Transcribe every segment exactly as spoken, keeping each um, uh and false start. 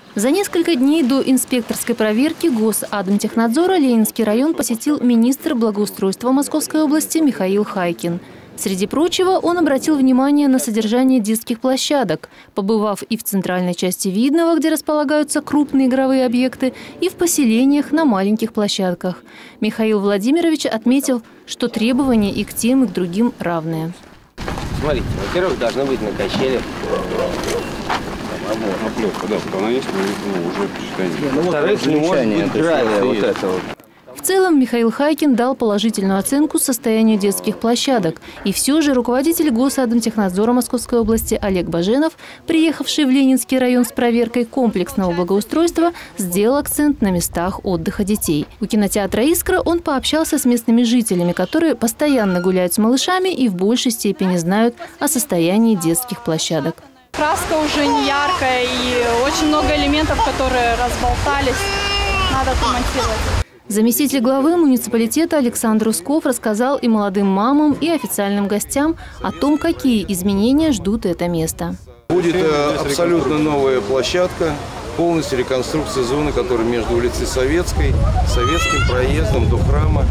За несколько дней до инспекторской проверки Госатомтехнадзора Ленинский район посетил министр благоустройства Московской области Михаил Хайкин. Среди прочего, он обратил внимание на содержание детских площадок, побывав и в центральной части Видного, где располагаются крупные игровые объекты, и в поселениях на маленьких площадках. Михаил Владимирович отметил, что требования и к тем, и к другим равные. Смотрите, во-первых, должны быть на качелях. Оплетка, да, вот она есть, но уже посчитание. Ну, во-вторых, не может быть гравия вот это вот. В целом Михаил Хайкин дал положительную оценку состоянию детских площадок. И все же руководитель Госатомтехнадзора Московской области Олег Баженов, приехавший в Ленинский район с проверкой комплексного благоустройства, сделал акцент на местах отдыха детей. У кинотеатра «Искра» он пообщался с местными жителями, которые постоянно гуляют с малышами и в большей степени знают о состоянии детских площадок. Краска уже не яркая и очень много элементов, которые разболтались, надо отремонтировать. Заместитель главы муниципалитета Александр Усков рассказал и молодым мамам, и официальным гостям о том, какие изменения ждут это место. Будет абсолютно новая площадка, полностью реконструкция зоны, которая между улицей Советской, Советским проездом до храма,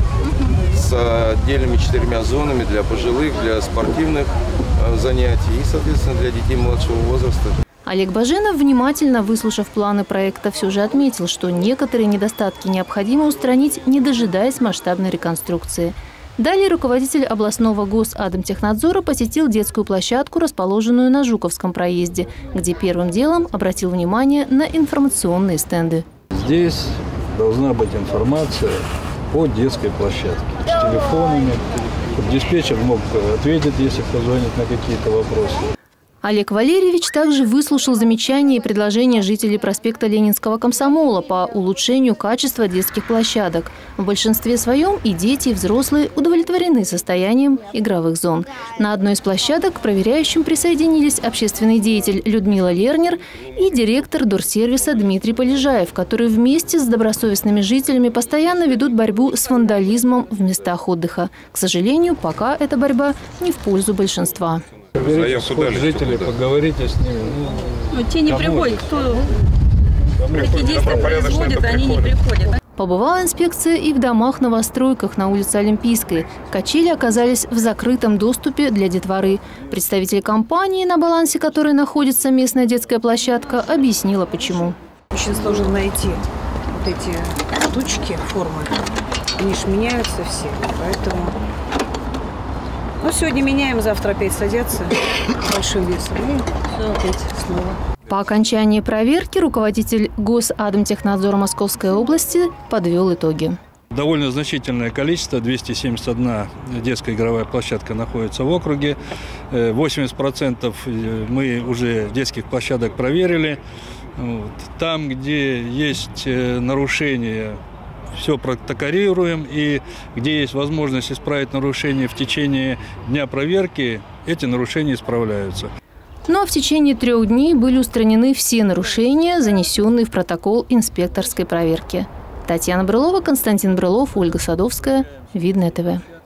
с отдельными четырьмя зонами для пожилых, для спортивных занятий и, соответственно, для детей младшего возраста. Олег Баженов, внимательно выслушав планы проекта, все же отметил, что некоторые недостатки необходимо устранить, не дожидаясь масштабной реконструкции. Далее руководитель областного Госатомтехнадзора посетил детскую площадку, расположенную на Жуковском проезде, где первым делом обратил внимание на информационные стенды. Здесь должна быть информация по детской площадке с телефонами, чтобы диспетчер мог ответить, если позвонить на какие-то вопросы. Олег Валерьевич также выслушал замечания и предложения жителей проспекта Ленинского комсомола по улучшению качества детских площадок. В большинстве своем и дети, и взрослые удовлетворены состоянием игровых зон. На одной из площадок к проверяющим присоединились общественный деятель Людмила Лернер и директор дорсервиса Дмитрий Полежаев, которые вместе с добросовестными жителями постоянно ведут борьбу с вандализмом в местах отдыха. К сожалению, пока эта борьба не в пользу большинства. Жители, поговорите с ними. Ну, те не приходят, кто такие действия производит, они не приходят. Побывала инспекция и в домах-новостройках на улице Олимпийской. Качели оказались в закрытом доступе для детворы. Представитель компании, на балансе которой находится местная детская площадка, объяснила, почему. Очень сложно найти вот эти штучки, формы. Они ж меняются все, поэтому... Ну, сегодня меняем, завтра опять садятся большим весом и все опять снова. По окончании проверки руководитель Госатомтехнадзора Московской области подвел итоги. Довольно значительное количество, двести семьдесят одна детская игровая площадка находится в округе. восемьдесят процентов мы уже детских площадок проверили. Там, где есть нарушения, все протоколируем, и где есть возможность исправить нарушения в течение дня проверки, эти нарушения исправляются. Ну а в течение трех дней были устранены все нарушения, занесенные в протокол инспекторской проверки. Татьяна Брылова, Константин Брылов, Ольга Садовская. Видное ТВ.